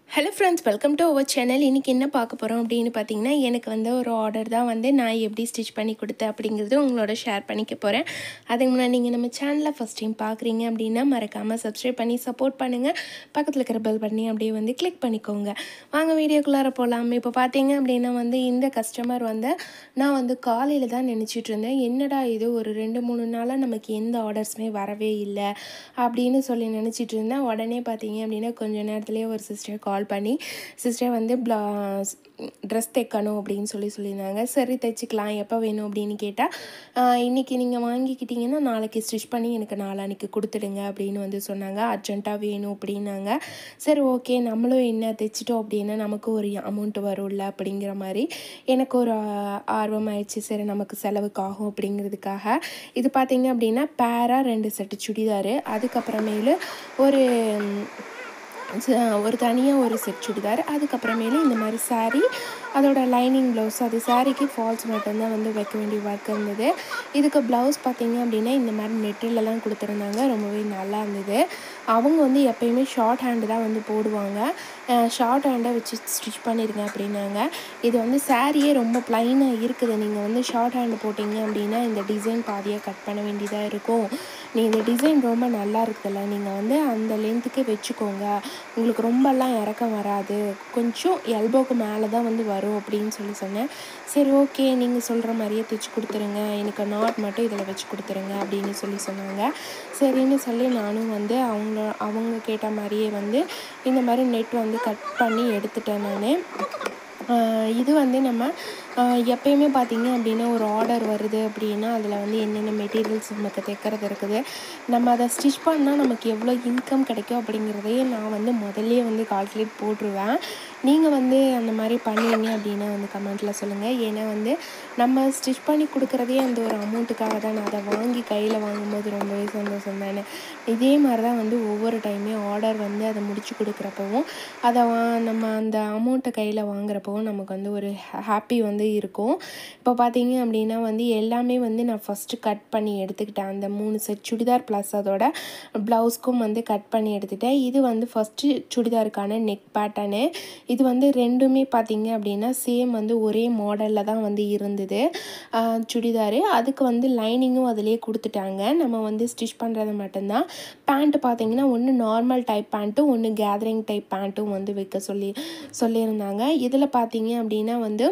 Hello friends, welcome to our channel. இன்றைக்கி என்ன பார்க்க போகிறோம் அப்படின்னு பார்த்தீங்கன்னா, எனக்கு வந்து ஒரு ஆர்டர் தான் வந்து நான் எப்படி ஸ்டிச் பண்ணி கொடுத்தேன் அப்படிங்கிறது உங்களோட ஷேர் பண்ணிக்க போகிறேன். அதுக்கு முன்னாடி நீங்கள் நம்ம சேனலை ஃபஸ்ட் டைம் பார்க்குறீங்க அப்படின்னா மறக்காமல் சப்ஸ்கிரைப் பண்ணி சப்போர்ட் பண்ணுங்கள். பக்கத்தில் இருக்கிற பெல் பண்ணி அப்படியே வந்து கிளிக் பண்ணிக்கோங்க. வாங்க வீடியோக்குள்ளார போகலாம். இப்போ பார்த்தீங்க அப்படின்னா வந்து இந்த கஸ்டமர் வந்து நான் வந்து காலையில் தான் நினச்சிட்டு இருந்தேன், என்னடா இது ஒரு 2-3 நாளாக நமக்கு எந்த ஆர்டர்ஸுமே வரவே இல்லை அப்படின்னு சொல்லி நினச்சிட்டு இருந்தேன். உடனே பார்த்தீங்க அப்படின்னா கொஞ்சம் நேரத்துலேயே ஒரு சிஸ்டர் கால் பண்ணி, சிஸ்டர் வந்து ட்ரெஸ் தைக்கணும் அப்படின்னு சொல்லியிருந்தாங்க. சரி தைச்சிக்கலாம், எப்போ வேணும் அப்படின்னு கேட்டால், இன்றைக்கி நீங்கள் வாங்கிக்கிட்டிங்கன்னா நாளைக்கு ஸ்டிச் பண்ணி எனக்கு நாளான்னைக்கு கொடுத்துடுங்க அப்படின்னு வந்து சொன்னாங்க. அர்ஜென்ட்டாக வேணும் அப்படின்னாங்க. சரி ஓகே, நம்மளும் என்ன தைச்சிட்டோம் அப்படின்னா நமக்கு ஒரு அமௌண்ட் வரும்ல அப்படிங்கிற மாதிரி எனக்கு ஒரு ஆர்வமாயிடுச்சு. சரி நமக்கு செலவுக்கு ஆகும் அப்படிங்கிறதுக்காக இது பார்த்திங்க அப்படின்னா பேராக 2 செட்டு சுடிதாரு, அதுக்கப்புறமேலு ஒரு தனியாக ஒரு செட் சுடிதார், அதுக்கப்புறமேலு இந்த மாதிரி சாரீ, அதோட லைனிங் ப்ளவுஸ், அது சாரீக்கு ஃபால்ஸ் மட்டும்தான் வந்து வைக்க வேண்டிய ஒர்க் இருந்தது. இதுக்கு ப்ளவுஸ் பார்த்திங்க அப்படின்னா இந்த மாதிரி நெட்டிலலாம் கொடுத்துருந்தாங்க, ரொம்பவே நல்லா இருந்தது. அவங்க வந்து எப்போயுமே ஷார்ட் ஹேண்டு தான் வந்து போடுவாங்க, ஷார்ட் ஹேண்டை வச்சு ஸ்டிச் பண்ணிடுங்க அப்படின்னாங்க. இது வந்து சாரியே ரொம்ப ப்ளைனாக இருக்குது, நீங்கள் வந்து ஷார்ட் ஹேண்டு போட்டிங்க அப்படின்னா இந்த டிசைன் பாதியாக கட் பண்ண வேண்டியதாக இருக்கும். இந்த டிசைன் ரொம்ப நல்லா இருக்குதுல்ல, நீங்கள் வந்து அந்த லென்த்துக்கே வச்சுக்கோங்க, உங்களுக்கு ரொம்பலாம் இறக்கம் வராது, கொஞ்சம் எல்போக்கு மேலே தான் வந்து வரும் அப்படின்னு சொன்னேன். சரி ஓகே, நீங்கள் சொல்கிற மாதிரியே தைச்சி கொடுத்துருங்க, எனக்கு நாட் மட்டும் இதில் வச்சு கொடுத்துருங்க அப்படின்னு சொன்னாங்க. சரின்னு சொல்லி நானும் வந்து அவங்க கேட்ட மாதிரியே வந்து இந்த மாதிரி நெட் வந்து கட் பண்ணி எடுத்துட்டேன் நான். இது வந்து நம்ம எப்பயுமே பார்த்திங்க அப்படின்னா ஒரு ஆர்டர் வருது அப்படின்னா அதில் வந்து என்னென்ன மெட்டீரியல்ஸ் நமக்கு தைக்கிறது இருக்குது, நம்ம அதை ஸ்டிச் பண்ணால் நமக்கு எவ்வளோ இன்கம் கிடைக்கும் அப்படிங்கிறதையே நான் வந்து முதல்லையே வந்து கால்குலேட் போட்டுருவேன். நீங்கள் வந்து அந்த மாதிரி பண்ணுவீங்க அப்படின்னா வந்து கமெண்ட்டில் சொல்லுங்கள். ஏன்னா வந்து நம்ம ஸ்டிச் பண்ணி கொடுக்குறதே அந்த ஒரு அமௌண்ட்டுக்காக தான், நான் அதை வாங்கி கையில் வாங்கும்போது ரொம்பவே சந்தோஷம் தானே. இதே மாதிரி தான் வந்து ஒவ்வொரு டைமே ஆர்டர் வந்து அதை முடித்து கொடுக்குறப்பவும் அதை நம்ம அந்த அமௌண்ட்டை கையில் வாங்குறப்பவும் நமக்கு வந்து ஒரு ஹாப்பி வந்து இருக்கும். இப்போ பார்த்தீங்க அப்படின்னா வந்து எல்லாமே வந்து நான் ஃபஸ்ட்டு கட் பண்ணி எடுத்துக்கிட்டேன். அந்த 3 செட் சுடிதார் ப்ளஸ் அதோட ப்ளவுஸ்க்கும் வந்து கட் பண்ணி எடுத்துட்டேன். இது வந்து ஃபஸ்ட்டு சுடிதாருக்கான நெக் பேட்டர்னு. இது வந்து ரெண்டுமே பார்த்திங்க அப்படின்னா சேம் வந்து ஒரே மாடலில் தான் வந்து இருந்தது சுடிதாரு. அதுக்கு வந்து லைனிங்கும் அதிலே கொடுத்துட்டாங்க, நம்ம வந்து ஸ்டிச் பண்ணுறது மட்டும்தான். பேண்ட்டு பார்த்திங்கன்னா ஒன்று நார்மல் டைப் பேண்ட்டும் ஒன்று கேதரிங் டைப் பேண்ட்டும் வந்து வைக்க சொல்லியிருந்தாங்க. இதில் பார்த்திங்க அப்படின்னா வந்து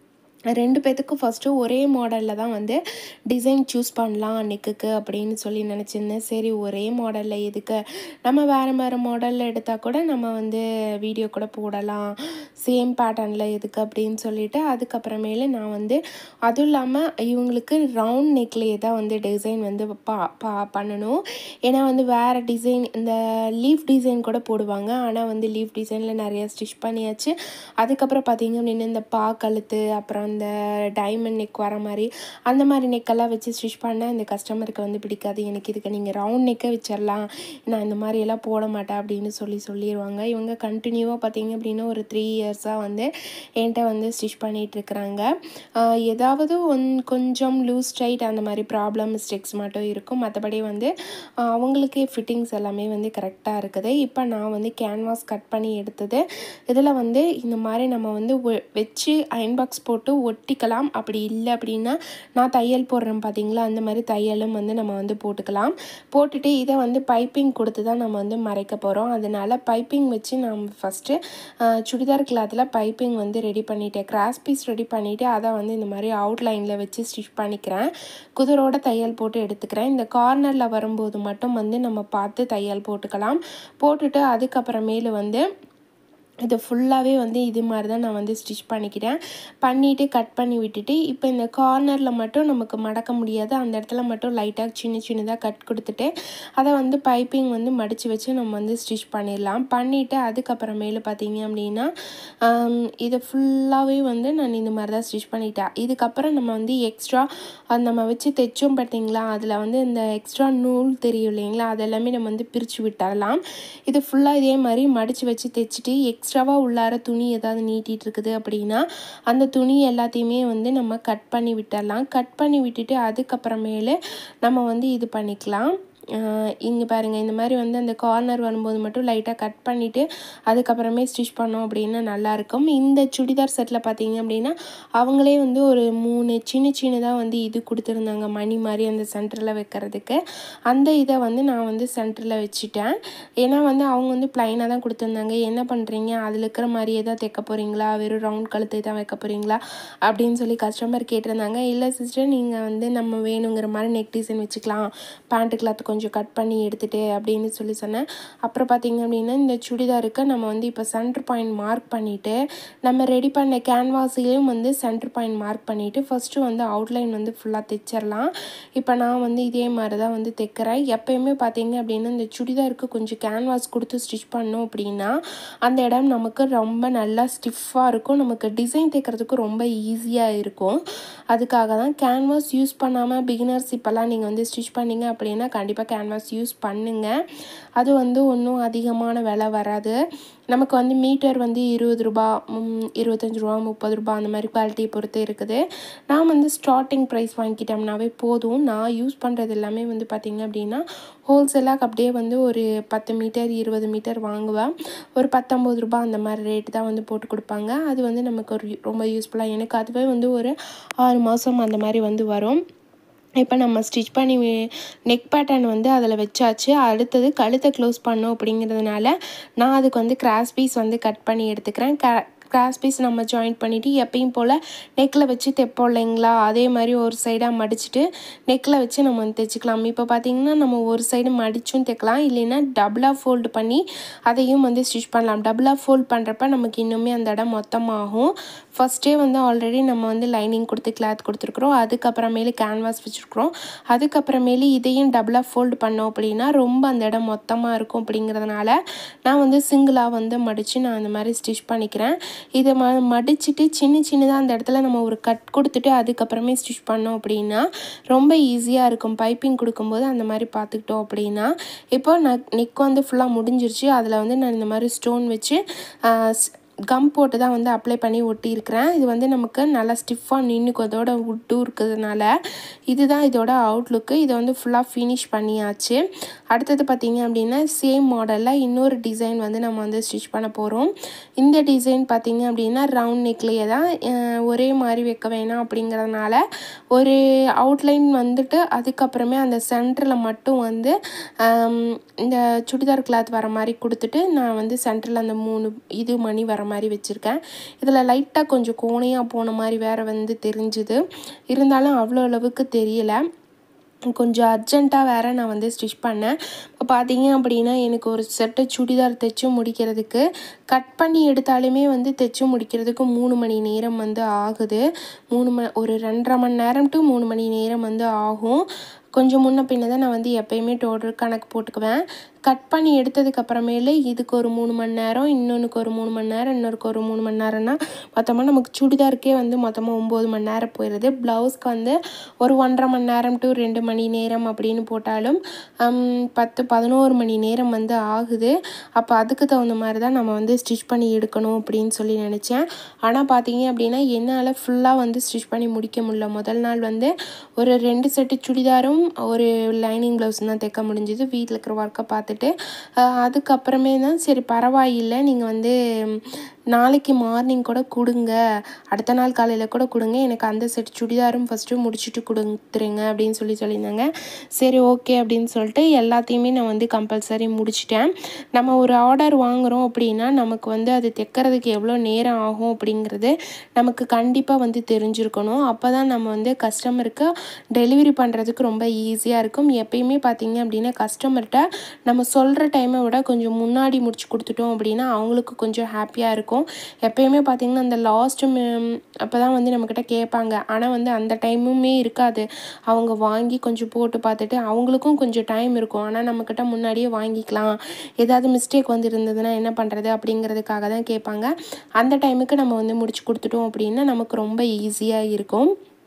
2 பேத்துக்கும் ஃபஸ்ட்டு ஒரே மாடலில் தான் வந்து டிசைன் சூஸ் பண்ணலாம் நெக்குக்கு அப்படின்னு சொல்லி நினச்சிருந்தேன். சரி ஒரே மாடலில் எதுக்கு, நம்ம வேறு மாடலில் எடுத்தால் கூட நம்ம வந்து வீடியோ கூட போடலாம், சேம் பேட்டர்னில் எதுக்கு அப்படின்னு சொல்லிவிட்டு அதுக்கப்புறமேலே நான் வந்து அதுவும் இல்லாமல் இவங்களுக்கு ரவுண்ட் நெக்லேயே தான் வந்து டிசைன் வந்து பண்ணணும். ஏன்னா வந்து வேறு டிசைன் இந்த லீஃப் டிசைன் கூட போடுவாங்க, ஆனால் வந்து லீஃப் டிசைனில் நிறையா ஸ்டிச் பண்ணியாச்சு. அதுக்கப்புறம் பார்த்திங்க அப்படின்னா இந்த கழுத்து, அப்புறம் இந்த டைமண்ட் நெக் வர மாதிரி அந்த மாதிரி நெக்கெல்லாம் வச்சு ஸ்டிச் பண்ணால் இந்த கஸ்டமருக்கு வந்து பிடிக்காது. எனக்கு இதுக்கு நீங்கள் ரவுண்ட் நெக்கை வச்சிடலாம், நான் இந்த மாதிரியெல்லாம் போட மாட்டேன் அப்படின்னு சொல்லிடுவாங்க. இவங்க கண்டினியூவாக பார்த்திங்க அப்படின்னா ஒரு 3 இயர்ஸாக வந்து என்கிட்ட வந்து ஸ்டிச் பண்ணிகிட்ருக்குறாங்க. ஏதாவது கொஞ்சம் லூஸ் டைட் அந்த மாதிரி ப்ராப்ளம் மிஸ்டேக்ஸ் மட்டும் இருக்கும், மற்றபடி வந்து அவங்களுக்கே ஃபிட்டிங்ஸ் எல்லாமே வந்து கரெக்டாக இருக்குது. இப்போ நான் வந்து கேன்வாஸ் கட் பண்ணி எடுத்தது, இதில் வந்து இந்த மாதிரி நம்ம வந்து வச்சு அயன் பாக்ஸ் போட்டு ஒட்டிக்கலாம். அப்படி இல்லை அப்படின்னா நான் தையல் போடுறேன் பார்த்திங்களா, அந்த மாதிரி தையலும் வந்து நம்ம வந்து போட்டுக்கலாம். போட்டுட்டு இதை வந்து பைப்பிங் கொடுத்து தான் நம்ம வந்து மறைக்க போகிறோம். அதனால் பைப்பிங் வச்சு நான் ஃபஸ்ட்டு சுடிதார் கிளாத்தில் பைப்பிங் வந்து ரெடி பண்ணிவிட்டேன். கிராஸ் பீஸ் ரெடி பண்ணிவிட்டு அதை வந்து இந்த மாதிரி அவுட்லைனில் வச்சு ஸ்டிச் பண்ணிக்கிறேன். குதிரோட தையல் போட்டு எடுத்துக்கிறேன். இந்த கார்னரில் வரும்போது மட்டும் வந்து நம்ம பார்த்து தையல் போட்டுக்கலாம். போட்டுட்டு அதுக்கப்புறமேலு வந்து இது ஃபுல்லாகவே வந்து இது மாதிரி தான் நான் வந்து ஸ்டிச் பண்ணிவிட்டு கட் பண்ணி விட்டுட்டு, இப்போ இந்த கார்னரில் மட்டும் நமக்கு மடக்க முடியாது, அந்த இடத்துல மட்டும் லைட்டாக சின்னதாக கட் கொடுத்துட்டு அதை வந்து பைப்பிங் வந்து மடித்து வச்சு நம்ம வந்து ஸ்டிச் பண்ணிடலாம். பண்ணிவிட்டு அதுக்கப்புறமேலு பார்த்திங்க அப்படின்னா இதை ஃபுல்லாகவே வந்து நான் இந்த மாதிரி தான் ஸ்டிச் பண்ணிட்டேன். இதுக்கப்புறம் நம்ம வந்து எக்ஸ்ட்ரா நம்ம வச்சு தைச்சோம் பார்த்திங்களா, அதில் வந்து இந்த எக்ஸ்ட்ரா நூல் தெரியும் இல்லைங்களா, அதெல்லாமே நம்ம வந்து பிரித்து விட்டுடலாம். இது ஃபுல்லாக இதே மாதிரி மடித்து வச்சு தைச்சிட்டு எக்ஸ்ட்ராவாக உள்ளார துணி ஏதாவது நீட்டிகிட்டு இருக்குது அப்படின்னா அந்த துணி எல்லாத்தையுமே வந்து நம்ம கட் பண்ணி விட்டுடலாம். கட் பண்ணி விட்டுட்டு அதுக்கப்புறமேலு நம்ம வந்து இது பண்ணிக்கலாம். இங்கே பாருங்கள், இந்த மாதிரி வந்து அந்த கார்னர் வரும்போது மட்டும் லைட்டாக கட் பண்ணிவிட்டு அதுக்கப்புறமே ஸ்டிச் பண்ணோம் அப்படின்னா நல்லாயிருக்கும். இந்த சுடிதார் செட்டில் பார்த்தீங்க அப்படின்னா அவங்களே வந்து ஒரு 3 சின்னதாக வந்து இது கொடுத்துருந்தாங்க, மணி மாதிரி அந்த சென்டரில் வைக்கிறதுக்கு. அந்த இதை வந்து நான் வந்து சென்டரில் வச்சுட்டேன். ஏன்னா வந்து அவங்க வந்து ப்ளைனாக தான் கொடுத்துருந்தாங்க. என்ன பண்ணுறீங்க, அதில் இருக்கிற மாதிரியே தான் தைக்க போகிறீங்களா, வெறும் ரவுண்ட் கழுத்தை தான் வைக்க போகிறீங்களா அப்படின்னு சொல்லி கஸ்டமர் கேட்டிருந்தாங்க. இல்லை சிஸ்டர், நீங்கள் வந்து நம்ம வேணுங்கிற மாதிரி நெக் டிசைன் வச்சுக்கலாம், பேண்ட்டு கிளாத் கொஞ்சம் கட் பண்ணி எடுத்துகிட்டு அப்படின்னு சொல்லி சொன்னேன். அப்புறம் பார்த்திங்க அப்படின்னா இந்த சுடிதாருக்கு நம்ம வந்து இப்போ சென்டர் பாயிண்ட் மார்க் பண்ணிவிட்டு நம்ம ரெடி பண்ண கேன்வாஸையும் வந்து சென்டர் பாயிண்ட் மார்க் பண்ணிவிட்டு ஃபஸ்ட்டு வந்து அவுட்லைன் வந்து ஃபுல்லாக தைச்சிடலாம். இப்போ நான் வந்து இதே மாதிரி தான் வந்து தைக்கிறேன். எப்போயுமே பார்த்திங்க அப்படின்னா இந்த சுடிதாருக்கு கொஞ்சம் கேன்வாஸ் கொடுத்து ஸ்டிச் பண்ணோம் அப்படின்னா அந்த இடம் நமக்கு ரொம்ப நல்லா ஸ்டிஃபாக இருக்கும், நமக்கு டிசைன் தைக்கிறதுக்கு ரொம்ப ஈஸியாக இருக்கும். அதுக்காக தான் கேன்வாஸ் யூஸ் பண்ணாமல் பிகினர்ஸ் இப்போல்லாம் நீங்கள் வந்து ஸ்டிச் பண்ணிங்க அப்படின்னா கண்டிப்பாக கேன்வாஸ் யூஸ் பண்ணுங்கள். அது வந்து ஒன்றும் அதிகமான விலை வராது. நமக்கு வந்து மீட்டர் வந்து 20 ரூபா, 25 ரூபா, 30 ரூபா அந்த மாதிரி குவாலிட்டியை பொறுத்து இருக்குது. நான் வந்து ஸ்டார்டிங் ப்ரைஸ் வாங்கிக்கிட்டோம்னாவே போதும். நான் யூஸ் பண்ணுறது எல்லாமே வந்து பார்த்திங்க அப்படின்னா ஹோல்சேலாக அப்படியே வந்து ஒரு 10 மீட்டர் 20 மீட்டர் வாங்குவேன். ஒரு 19 ரூபா அந்த மாதிரி ரேட்டு தான் வந்து போட்டு கொடுப்பாங்க. அது வந்து நமக்கு ஒரு ரொம்ப யூஸ்ஃபுல்லாக, எனக்கு அதுவே வந்து ஒரு 6 மாதம் அந்த மாதிரி வந்து வரும். இப்போ நம்ம ஸ்டிச் பண்ணி நெக் பேட்டர்ன் வந்து அதில் வச்சாச்சு. அடுத்தது கழுத்தை க்ளோஸ் பண்ணோம் அப்படிங்கிறதுனால நான் அதுக்கு வந்து கிராஸ் பீஸ் வந்து கட் பண்ணி எடுத்துக்கிறேன். கிராஸ் பீஸ் நம்ம ஜாயின் பண்ணிவிட்டு எப்பயும் போல் நெக்கில் வச்சு தைப்போம் இல்லைங்களா, அதே மாதிரி ஒரு சைடாக மடிச்சுட்டு நெக்கில் வச்சு நம்ம வந்து தைச்சிக்கலாம். இப்போ பார்த்திங்கன்னா நம்ம ஒரு சைடு மடிச்சும் தைக்கலாம், இல்லைன்னா டபுளாக ஃபோல்டு பண்ணி அதையும் வந்து ஸ்டிச் பண்ணலாம். டபுளாக ஃபோல்ட் பண்ணுறப்ப நமக்கு இன்னுமே அந்த இடம் மொத்தமாகும். ஃபஸ்ட்டே வந்து ஆல்ரெடி நம்ம வந்து லைனிங் கொடுத்து கிளாத் கொடுத்துருக்குறோம், அதுக்கப்புறமேலு கேன்வாஸ் வச்சுருக்குறோம், அதுக்கப்புறமேலு இதையும் டபுளாக ஃபோல்டு பண்ணோம் அப்படின்னா ரொம்ப அந்த இடம் மொத்தமாக இருக்கும். அப்படிங்கிறதுனால நான் வந்து சிங்கிளாக வந்து மடித்து நான் அந்த மாதிரி ஸ்டிச் பண்ணிக்கிறேன். இதை மடிச்சுட்டு சின்னதாக அந்த இடத்துல நம்ம ஒரு கட் கொடுத்துட்டு அதுக்கப்புறமே ஸ்டிச் பண்ணோம் அப்படின்னா ரொம்ப ஈஸியாக இருக்கும். பைப்பிங் கொடுக்கும்போது அந்த மாதிரி பார்த்துக்கிட்டோம் அப்படின்னா இப்போ நெக் வந்து ஃபுல்லாக முடிஞ்சிருச்சு. அதில் வந்து நான் இந்த மாதிரி ஸ்டோன் வச்சு கம் போட்டு தான் வந்து அப்ளை பண்ணி ஒட்டியிருக்கிறேன். இது வந்து நமக்கு நல்லா ஸ்டிஃபாக நின்றுக்கும், அதோட உட்டும் இருக்கிறதுனால. இதுதான் இதோட அவுட்லுக்கு. இதை வந்து ஃபுல்லாக ஃபினிஷ் பண்ணியாச்சு. அடுத்தது பார்த்திங்க அப்படின்னா சேம் மாடலில் இன்னொரு டிசைன் வந்து நம்ம வந்து ஸ்டிச் பண்ண போகிறோம். இந்த டிசைன் பார்த்திங்க அப்படின்னா ரவுண்ட் நெக்லேயே தான், ஒரே மாதிரி வைக்க வேணாம் அப்படிங்கிறதுனால ஒரு அவுட்லைன் வந்துட்டு அதுக்கப்புறமே அந்த சென்டரில் மட்டும் வந்து இந்த சுடிதார் கிளாத் வர மாதிரி கொடுத்துட்டு நான் வந்து சென்டரில் அந்த 3 இது மணி வர மாதிரி வச்சுருக்கேன். இதில் லைட்டாக கொஞ்சம் கோணையாக போன மாதிரி வேறு வந்து தெரிஞ்சுது, இருந்தாலும் அவ்வளோ அளவுக்கு தெரியலை. கொஞ்சம் அர்ஜெண்ட்டாக வேறு நான் வந்து ஸ்டிச் பண்ணேன். இப்போ பார்த்தீங்க அப்படின்னா எனக்கு ஒரு செட்டு சுடிதார் தைச்சு முடிக்கிறதுக்கு கட் பண்ணி எடுத்தாலுமே வந்து தைச்சு முடிக்கிறதுக்கு 3 மணி நேரம் வந்து ஆகுது. ஒரு 2.5 மணி நேரம் டு 3 மணி நேரம் வந்து ஆகும். கொஞ்சம் முன்ன பின்ன தான் நான் வந்து எப்போயுமே டோட்டல் கணக்கு போட்டுக்குவேன். கட் பண்ணி எடுத்ததுக்கப்புறமேலு இதுக்கு ஒரு 3 மணி நேரம், இன்னொன்றுக்கு ஒரு 3 மணி நேரம், இன்னொருக்கு ஒரு 3 மணி நேரம்னா மொத்தமாக நமக்கு சுடிதாருக்கே வந்து மொத்தமாக 9 மணி நேரம் போயிடுது. ப்ளவுஸ்க்கு வந்து ஒரு 1.5 மணி நேரம் டு 2 மணி நேரம் அப்படின்னு போட்டாலும் 10-11 மணி நேரம் வந்து ஆகுது. அப்போ அதுக்கு தகுந்த மாதிரி தான் நம்ம வந்து ஸ்டிச் பண்ணி எடுக்கணும் அப்படின்னு சொல்லி நினச்சேன். ஆனால் பார்த்தீங்க அப்படின்னா என்னால் ஃபுல்லாக வந்து ஸ்டிச் பண்ணி முடிக்க முடியல. முதல் நாள் வந்து ஒரு 2 செட்டு சுடிதாரும் ஒரு லைனிங் ப்ளவுஸ் தான் தைக்க முடிஞ்சுது. வீட்டில் இருக்கிற ஒர்க்கை பார்த்துட்டு அதுக்கப்புறமே தான் சரி பரவாயில்லை, நீங்கள் வந்து நாளைக்கு மார்னிங் கூட கொடுங்க, அடுத்த நாள் காலையில் கூட கொடுங்க, எனக்கு அந்த செட் சுடிதாரும் ஃபஸ்ட்டு முடிச்சுட்டு கொடுத்துருங்க அப்படின்னு சொல்லியிருந்தாங்க. சரி ஓகே அப்படின்னு சொல்லிட்டு எல்லாத்தையுமே நான் வந்து கம்பல்சரி முடிச்சிட்டேன். நம்ம ஒரு ஆர்டர் வாங்குகிறோம் அப்படின்னா நமக்கு வந்து அது தைக்கிறதுக்கு எவ்வளோ நேரம் ஆகும் அப்படிங்கிறது நமக்கு கண்டிப்பாக வந்து தெரிஞ்சிருக்கணும். அப்போ தான் நம்ம வந்து கஸ்டமருக்கு டெலிவரி பண்ணுறதுக்கு ரொம்ப ஈஸியாக இருக்கும். எப்பயுமே பார்த்திங்க அப்படின்னா கஸ்டமர்கிட்ட நம்ம சொல்கிற டைமை விட கொஞ்சம் முன்னாடி முடிச்சு கொடுத்துட்டோம் அப்படின்னா அவங்களுக்கு கொஞ்சம் ஹாப்பியாக இருக்கும். எப்பயுமே பார்த்திங்கன்னா அந்த லாஸ்ட்டு அப்போ தான் வந்து நம்மக்கிட்ட கேட்பாங்க. ஆனால் வந்து அந்த டைமுமே இருக்காது. அவங்க வாங்கி கொஞ்சம் போட்டு பார்த்துட்டு அவங்களுக்கும் கொஞ்சம் டைம் இருக்கும். ஆனால் நம்மக்கிட்ட முன்னாடியே வாங்கிக்கலாம், ஏதாவது மிஸ்டேக் வந்து இருந்ததுன்னா என்ன பண்ணுறது அப்படிங்கிறதுக்காக தான் கேட்பாங்க. அந்த டைமுக்கு நம்ம வந்து முடிச்சு கொடுத்துட்டோம் அப்படின்னா நமக்கு ரொம்ப ஈஸியாக இருக்கும்.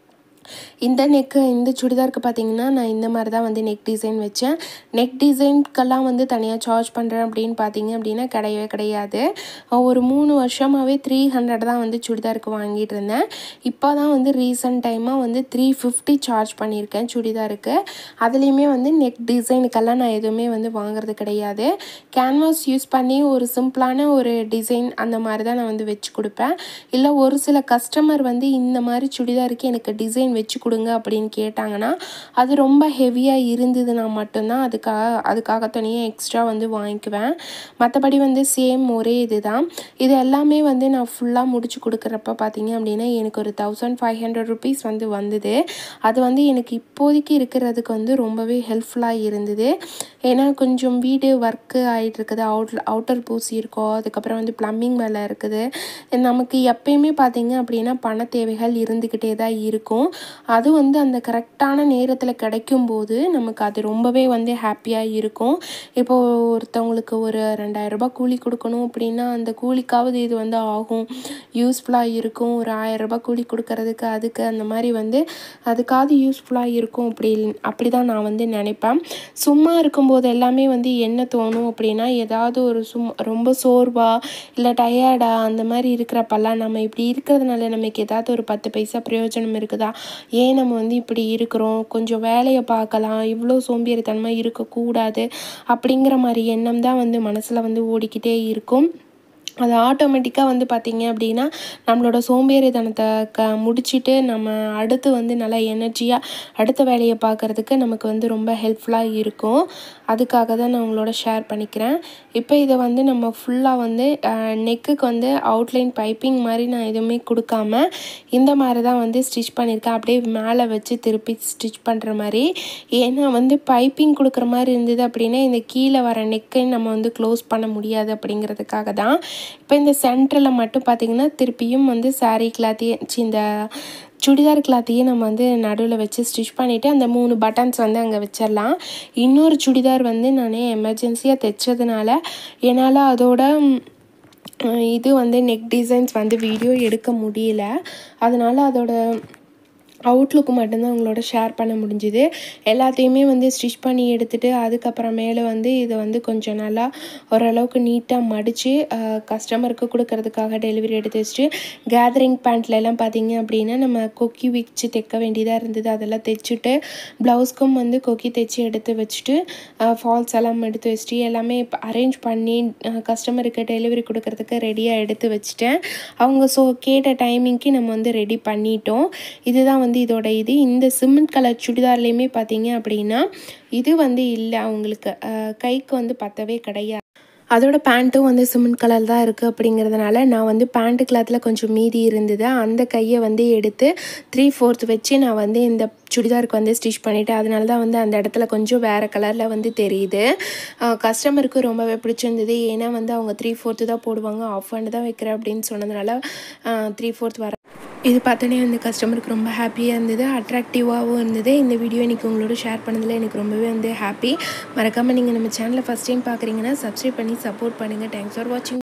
இந்த சுடிதாருக்கு பார்த்தீங்கன்னா நான் இந்த மாதிரி தான் வந்து நெக் டிசைன் வச்சேன். நெக் டிசைனுக்கெல்லாம் வந்து தனியாக சார்ஜ் பண்ணுறேன் அப்படின்னு பார்த்தீங்க அப்படின்னா கிடையவே கிடையாது. ஒரு 3 வருஷமாகவே 300 தான் வந்து சுடிதாருக்கு வாங்கிட்டு இருந்தேன். இப்போ தான் வந்து ரீசன்ட் டைமாக வந்து 350 சார்ஜ் பண்ணியிருக்கேன் சுடிதாருக்கு. அதுலேயுமே வந்து நெக் டிசைனுக்கெல்லாம் நான் எதுவுமே வந்து வாங்குறது கிடையாது. கேன்வாஸ் யூஸ் பண்ணி ஒரு சிம்பிளான ஒரு டிசைன் அந்த மாதிரி தான் நான் வந்து வச்சு கொடுப்பேன். இல்லை ஒரு சில கஸ்டமர் வந்து இந்த மாதிரி சுடிதாருக்கு எனக்கு டிசைன் வச்சு கொடுங்க அப்படின்னு கேட்டாங்கன்னா அது ரொம்ப ஹெவியாக இருந்ததுன்னா மட்டும்தான் அதுக்காக தனியாக எக்ஸ்ட்ரா வந்து வாங்கிக்குவேன். மற்றபடி வந்து சேம் ஒரே இது தான். இது எல்லாமே வந்து நான் ஃபுல்லாக முடிச்சு கொடுக்குறப்ப பார்த்தீங்க அப்படின்னா எனக்கு ஒரு 1500 ருபீஸ் வந்து வந்தது. அது வந்து எனக்கு இப்போதைக்கு இருக்கிறதுக்கு வந்து ரொம்பவே ஹெல்ப்ஃபுல்லாக இருந்தது. ஏன்னா கொஞ்சம் வீடு ஒர்க்கு ஆகிட்டு இருக்குது, அவுட்டர் பூசி இருக்கோம், அதுக்கப்புறம் வந்து ப்ளம்பிங் வேலை இருக்குது. நமக்கு எப்பயுமே பார்த்தீங்க அப்படின்னா பண தேவைகள் இருந்துக்கிட்டே தான் இருக்கும். அது வந்து அந்த கரெக்டான நேரத்தில் கிடைக்கும்போது நமக்கு அது ரொம்பவே வந்து ஹாப்பியாக இருக்கும். இப்போது ஒருத்தவங்களுக்கு ஒரு 2000 ரூபாய் கூலி கொடுக்கணும் அப்படின்னா அந்த கூலிக்காவது இது வந்து ஆகும், யூஸ்ஃபுல்லாக இருக்கும். ஒரு 1000 ரூபாய் கூலி கொடுக்கறதுக்கு அதுக்கு அந்த மாதிரி வந்து அதுக்காவது யூஸ்ஃபுல்லாக இருக்கும் அப்படி தான் நான் வந்து நினைப்பேன். சும்மா இருக்கும்போது எல்லாமே வந்து என்ன தோணும் அப்படின்னா ஏதாவது ஒரு ரொம்ப சோர்வாக இல்லை டயர்டாக அந்த மாதிரி இருக்கிறப்பெல்லாம் நம்ம இப்படி இருக்கிறதுனால நமக்கு ஏதாவது ஒரு 10 பைசா பிரயோஜனம் இருக்குதா, ஏன் நம்ம வந்து இப்படி இருக்கிறோம், கொஞ்சம் வேலையை பார்க்கலாம், இவ்வளோ சோம்பேறித்தனமாக இருக்கக்கூடாது அப்படிங்கிற மாதிரி எண்ணம் தான் வந்து மனசில் வந்து ஓடிக்கிட்டே இருக்கும். அது ஆட்டோமேட்டிக்காக வந்து பார்த்திங்க அப்படின்னா நம்மளோட சோம்பேறித்தனத்தை முடிச்சுட்டு நம்ம அடுத்து வந்து நல்லா எனர்ஜியாக அடுத்த வேலையை பார்க்குறதுக்கு நமக்கு வந்து ரொம்ப ஹெல்ப்ஃபுல்லாக இருக்கும். அதுக்காக தான் நான் உங்களோட ஷேர் பண்ணிக்கிறேன். இப்போ இதை வந்து நம்ம ஃபுல்லாக வந்து நெக்குக்கு வந்து அவுட்லைன் பைப்பிங் மாதிரி நான் எதுவுமே கொடுக்காம இந்த மாதிரி தான் வந்து ஸ்டிச் பண்ணியிருக்கேன். அப்படியே மேலே வச்சு திருப்பி ஸ்டிச் பண்ணுற மாதிரி. ஏன்னா வந்து பைப்பிங் கொடுக்குற மாதிரி இருந்தது அப்படின்னா இந்த கீழே வர நெக்கை நம்ம வந்து க்ளோஸ் பண்ண முடியாது அப்படிங்கிறதுக்காக தான். இப்போ இந்த சென்டரில் மட்டும் பார்த்திங்கன்னா திருப்பியும் வந்து சாரீ கிளாத்தையே இந்த சுடிதார் கிளாத்தையே நம்ம வந்து நடுவில் வச்சு ஸ்டிச் பண்ணிவிட்டு அந்த 3 பட்டன்ஸ் வந்து அங்கே வச்சிடலாம். இன்னொரு சுடிதார் வந்து நான் எமர்ஜென்சியாக தைச்சதுனால என்னால் அதோட இது வந்து நெக் டிசைன்ஸ் வந்து வீடியோ எடுக்க முடியல. அதனால் அதோட அவுட்லுக்கு மட்டும்தான் உங்களோட ஷேர் பண்ண முடிஞ்சுது. எல்லாத்தையுமே வந்து ஸ்டிச் பண்ணி எடுத்துகிட்டு அதுக்கப்புறமேலே வந்து இதை வந்து கொஞ்சம் நல்லா ஓரளவுக்கு நீட்டாக மடித்து கஸ்டமருக்கு கொடுக்கறதுக்காக டெலிவரி எடுத்து வச்சுட்டு கேதரிங் பேண்ட்லலாம் பார்த்திங்க அப்படின்னா நம்ம கொக்கி வச்சு தைக்க வேண்டியதாக இருந்தது. அதெல்லாம் தைச்சிட்டு ப்ளவுஸ்க்கும் வந்து கொக்கி தைச்சி எடுத்து வச்சுட்டு ஃபால்ஸ் எல்லாம் எடுத்து வச்சுட்டு எல்லாமே அரேஞ்ச் பண்ணி கஸ்டமருக்கு டெலிவரி கொடுக்கறதுக்கு ரெடியாக எடுத்து வச்சுட்டேன். அவங்க கேட்ட டைமிங்க்கு நம்ம வந்து ரெடி பண்ணிட்டோம். இதுதான் வந்து இதோட இந்த சிமெண்ட் கலர் சுடிதார்லேயுமே பார்த்தீங்க அப்படின்னா இது வந்து இல்லை, அவங்களுக்கு கைக்கு வந்து பத்தவே கிடையாது. அதோட பேண்ட்டும் வந்து சிமெண்ட் கலர் தான் இருக்குது அப்படிங்கிறதுனால நான் வந்து பேண்ட்டு கிளாத்தில் கொஞ்சம் மீதி இருந்தது, அந்த கையை வந்து எடுத்து 3/4 வச்சு நான் வந்து இந்த சுடிதாருக்கு வந்து ஸ்டிச் பண்ணிவிட்டேன். அதனால தான் வந்து அந்த இடத்துல கொஞ்சம் வேறு கலரில் வந்து தெரியுது. கஸ்டமருக்கு ரொம்பவே பிடிச்சிருந்தது. ஏன்னா வந்து அவங்க 3/4 தான் போடுவாங்க, ஆஃப் ஹேண்டு தான் வைக்கிறேன் அப்படின்னு சொன்னதுனால 3/4 வர இது பார்த்தோன்னே வந்து கஸ்டமருக்கு ரொம்ப ஹாப்பியாக இருந்தது, அட்ராக்டிவாகவும் இருந்தது. இந்த வீடியோ இன்றைக்கி உங்களோட ஷேர் பண்ணதில் எனக்கு ரொம்பவே வந்து ஹாப்பி. மறக்காமல் நீங்கள் நம்ம சேனலை ஃபஸ்ட் டைம் பார்க்குறீங்கன்னா சப்ஸ்கிரைப் பண்ணி சப்போர்ட் பண்ணுங்கள். தேங்க்ஸ் ஃபார் வாட்சிங்.